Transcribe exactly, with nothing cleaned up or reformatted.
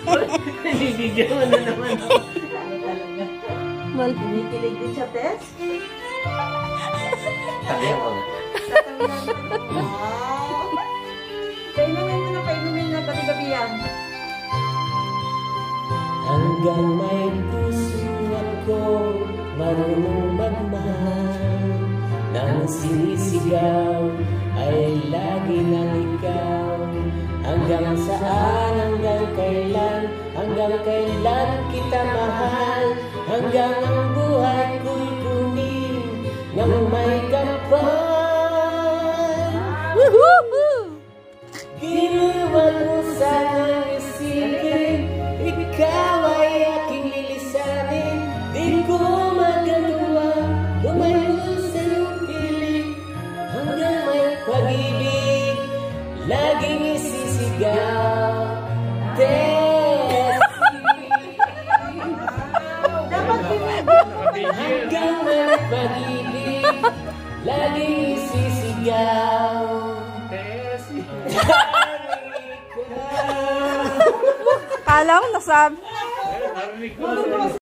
Bibigyan mo na naman. Mal. Kinikilig din siya, Tess. Sabi ako. Wow. Painumin mo na, painumin na. Gabi-gabi yan. Hanggang may puso ako marunong magmahal, nang sinisigaw ay lagi nang ikaw. Hanggang saan, hanggang kailan, hanggang kailan kita mahal, hanggang ang buhay ko'y kunin ng may kapal. Woohoo! Ginawan mo sanang isipin, ikaw ay aking lilisanin. Di ko magagawa, lumayo sa iyong piling, hanggang may pag-ibig laging isisigaw. Tessie, hanggang may pag-ibig laging isisigaw. Tessie, Kala ko nasabi.